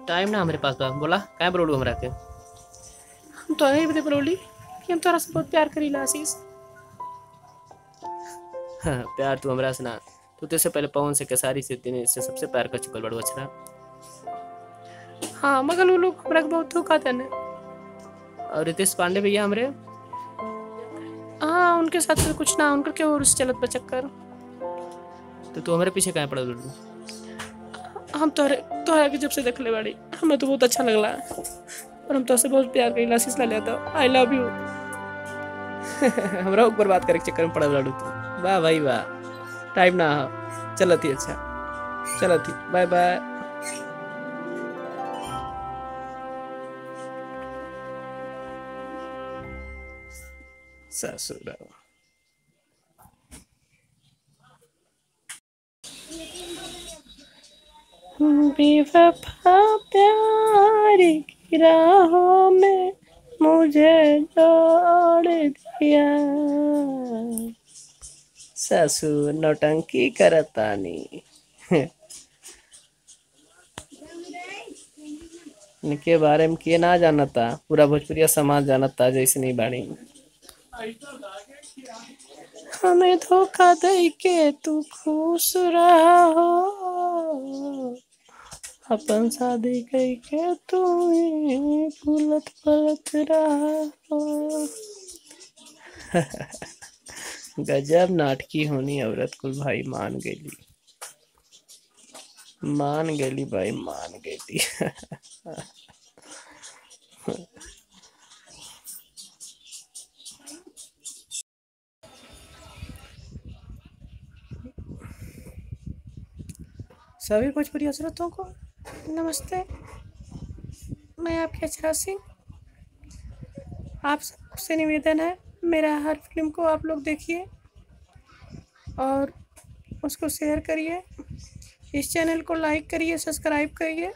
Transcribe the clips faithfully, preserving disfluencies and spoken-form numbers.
Time ना हमारे पास बा। बोला काहे बोलू हमरा के? हम तो यही बदे बोली कि हम तोरा से बहुत प्यार करीला आशीष। हाँ, प्यार तू हमरा से ना, तू तो इससे पहले पवन से, केसारी से, दिनेश से सबसे प्यार कर चुकल बड़ू अच्छा। हाँ मगर वो लोग हमरा के बहुत धोखा देने। और रितेश पांडे भैया हमरे, हाँ उनके साथ तो कुछ ना, उनका क्या और चलत बा चक्कर। तो तू हमारे पीछे काहे पड़ल बड़ू? हम तोहरे तोहरा के जब से देखले बाड़ी हमें तो बहुत अच्छा लगला और हम तोहसे बहुत प्यार करीला आशीष। ला लेता आई लव यू। हमरा ऊपर बात करे के चक्कर में पड़ल बड़ू तू। वाह भाई वाह, टाइम ना हो, चलत ही अच्छा, चलत ही, बाय बाय। ससुरा बेवफा प्यार की राहों में मुझे जोड़ दिया। ससुर नौटंकी करतानी। इनके बारे में के ना जानता, पूरा भोजपुरिया समाज जानता जैसे नहीं बाड़ी। हमें धोखा दे के तू खुश रहा हो, अपन शादी कई के तू ही फुलत फलत रहा हो। गजब नाटकी होनी औरत कुल भाई, मान गेली, मान गेली भाई, मान गेली। सभी भोजपुरी हजरतों को नमस्ते। मैं आपकी अक्षरा सिंह। आप सबसे निवेदन है, मेरा हर फिल्म को आप लोग देखिए और उसको शेयर करिए। इस चैनल को लाइक करिए, सब्सक्राइब करिए।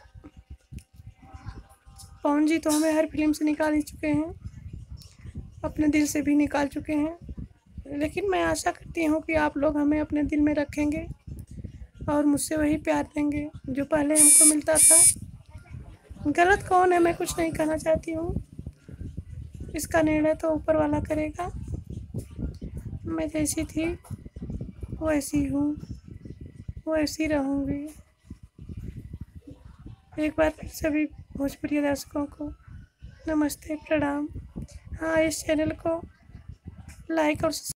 पवन जी तो हमें हर फिल्म से निकाल ही चुके हैं, अपने दिल से भी निकाल चुके हैं, लेकिन मैं आशा करती हूँ कि आप लोग हमें अपने दिल में रखेंगे और मुझसे वही प्यार देंगे जो पहले हमको मिलता था। गलत कौन है मैं कुछ नहीं कहना चाहती हूँ, इसका निर्णय तो ऊपर वाला करेगा। मैं जैसी थी वैसी हूँ, वैसी रहूँगी। एक बार फिर सभी भोजपुरी दर्शकों को नमस्ते, प्रणाम। हाँ, इस चैनल को लाइक और